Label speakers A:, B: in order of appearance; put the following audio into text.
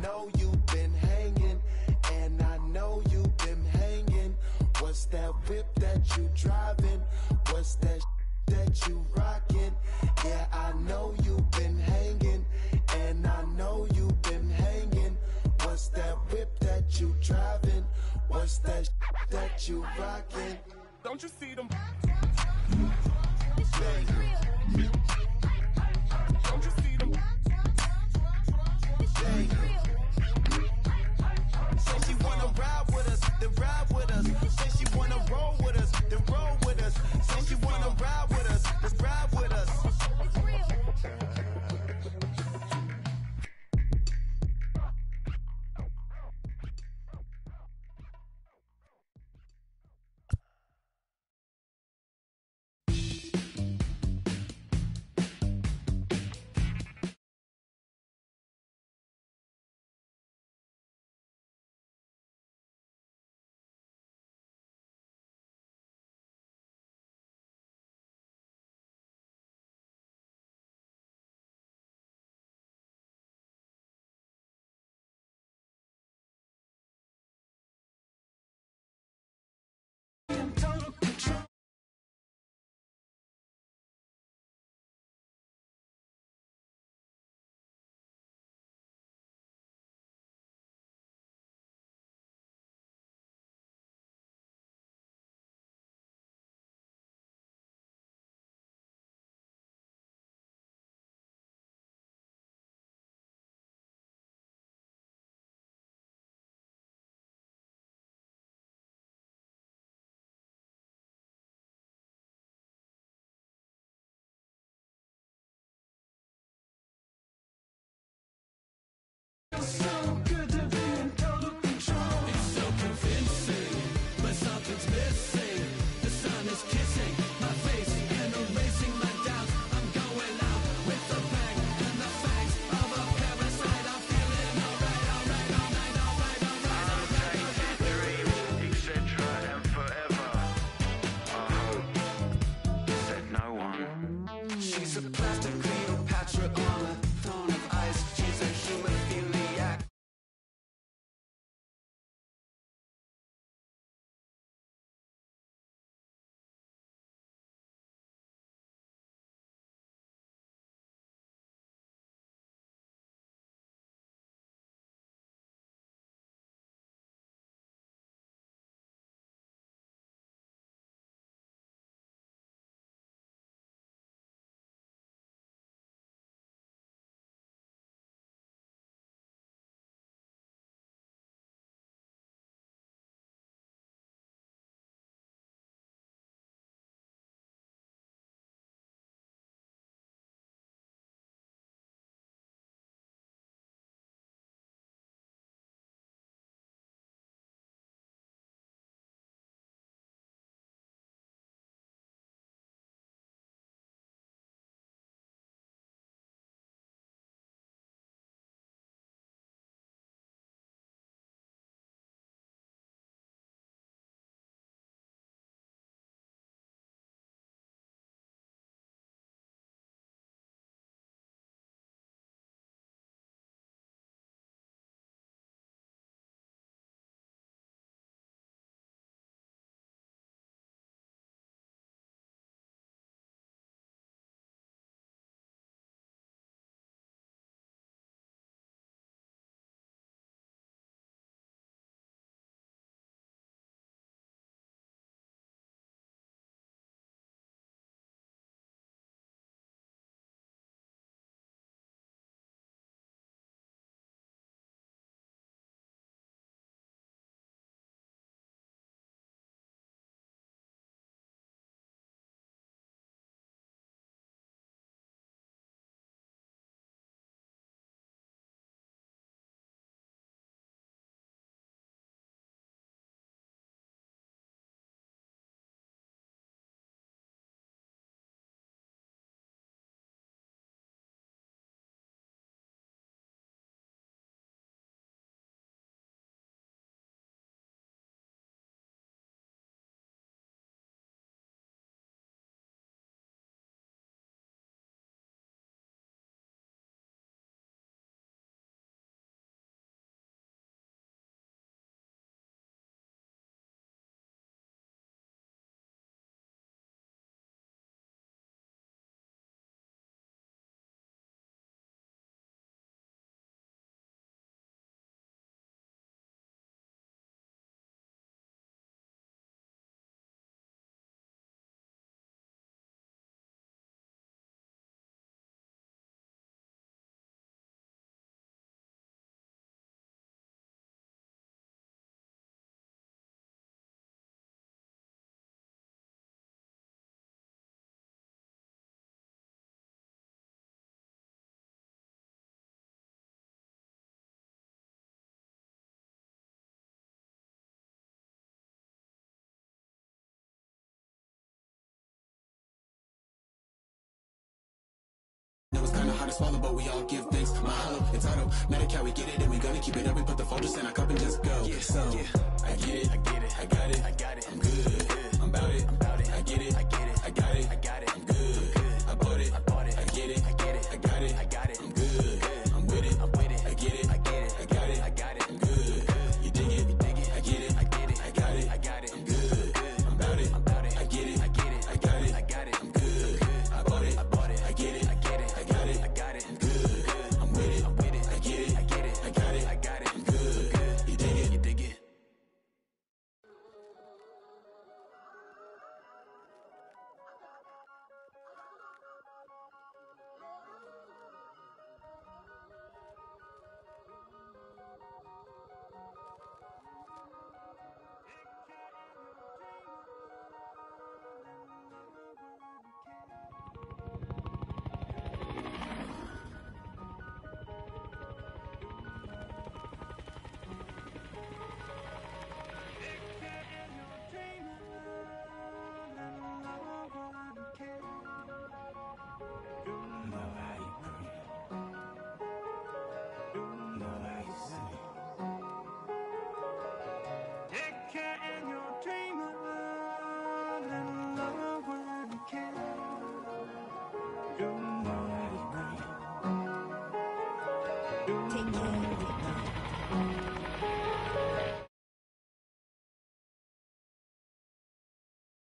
A: know you've been hanging, and I know you've been hanging. What's that whip that you driving? What's that that you rocking? Yeah, I know you've been hanging, and I know you've been hanging. What's that whip that you driving? What's that that you rocking? Don't you see them? Don't you see them? Say she wanna ride with us, then ride with us. Say she wanna roll with us, then roll with us. Say she wanna ride with us, then ride with us.
B: hard to swallow, but we all give thanks. Mahalo, entitled, Medi-Cal, we get it and we gonna keep it up. We put the focus in, I come